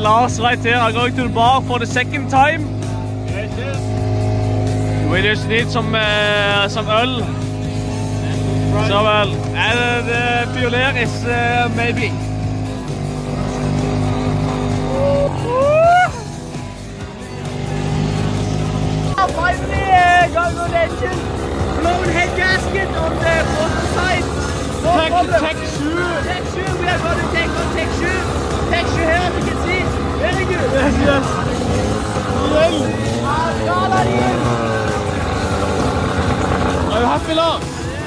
Lars right here are going to the bar for the second time. We just need some øl. So well, and the pioneer is maybe. Finally, congratulations! Blown head gasket on the bottom side. Tech shoe. Tech shoe. We are going to take on tech shoe. Tech shoe here, as you can see. Very good. Yes. Are you happy, Lars?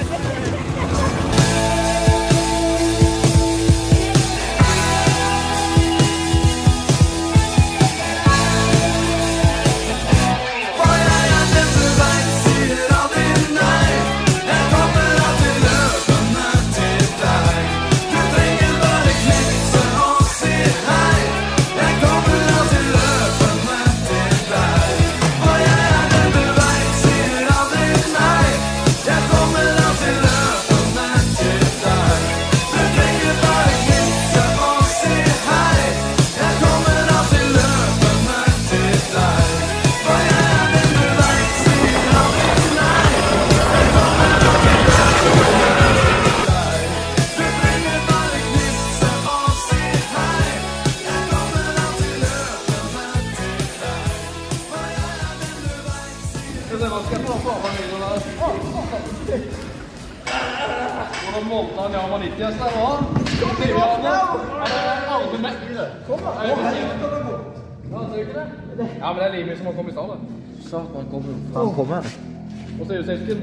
Hvordan målte han Jama 90 der var? Kom igjen nå! Arve med i det. Kom da! Ja, ser du ikke det? Ja, men det er Limi som har kommet i stedet. Satan, han kommer. Hva sier du, Silken?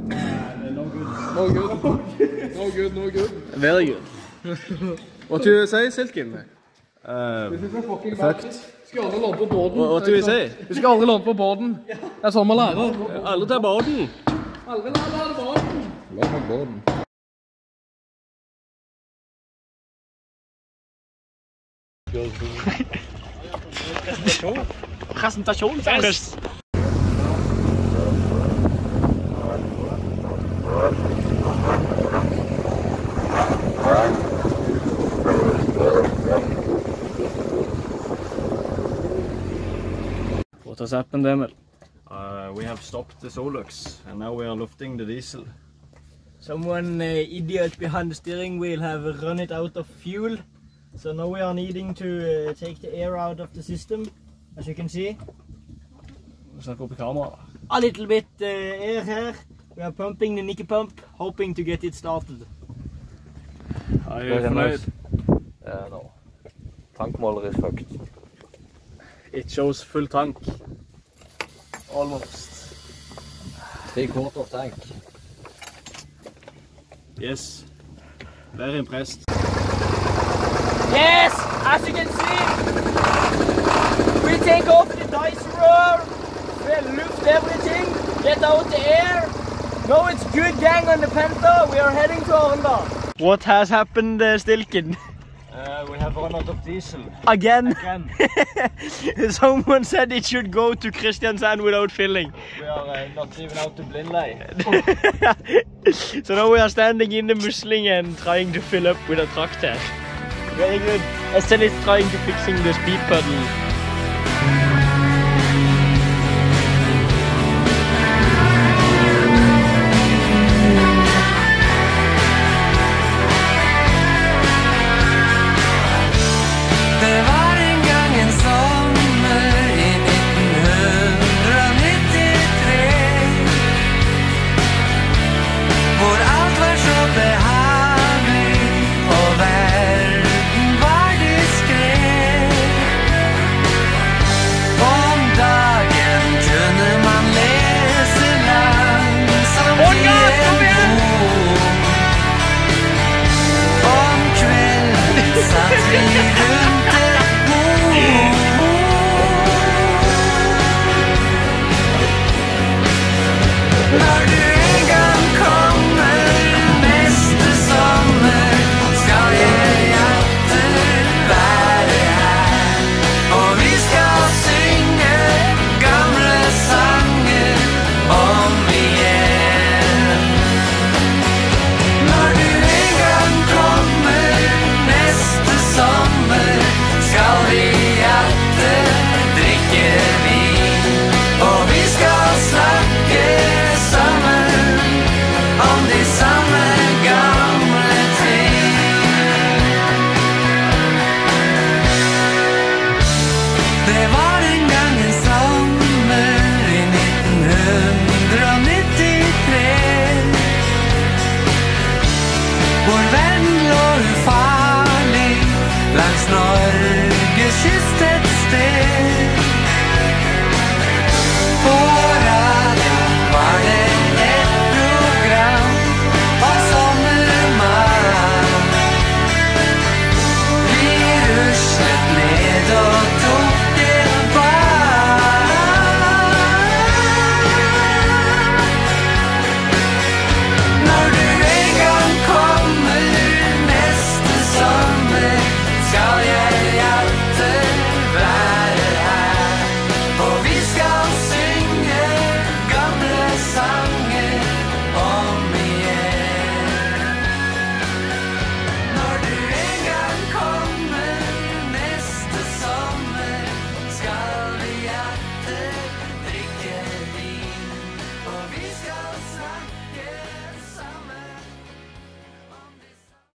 No good. Very good. What do you say, Silken? Fucked. Du skal aldri låne på båden. What do you say? Du skal aldri låne på båden. Det er sånn man lærer. Aldri ta båden. Aldri lære båden. Låne på båden. Presentasjon, seriøst. What has happened, Emil? We have stopped the Solux and now we are lufting the diesel. Someone idiot behind the steering wheel have run it out of fuel. So now we are needing to take the air out of the system, as you can see. A little bit air here. We are pumping the Nicky pump, hoping to get it started. Are you fornøyd? No. Tankmåler is fucked. It shows full tank. Almost. 3/4 tank. Yes. Very impressed. Yes, as you can see, we take off the dice roller, we lift everything, get out the air. Now it's good gang on the Penta, we are heading to Arendal. What has happened, Stilken? We have run out of diesel. Again? Someone said it should go to Kristiansand without filling. We are not even out to Blindley. So now we are standing in the musling and trying to fill up with a tractor. Very good. Estelle is trying to fixing the speed pedal.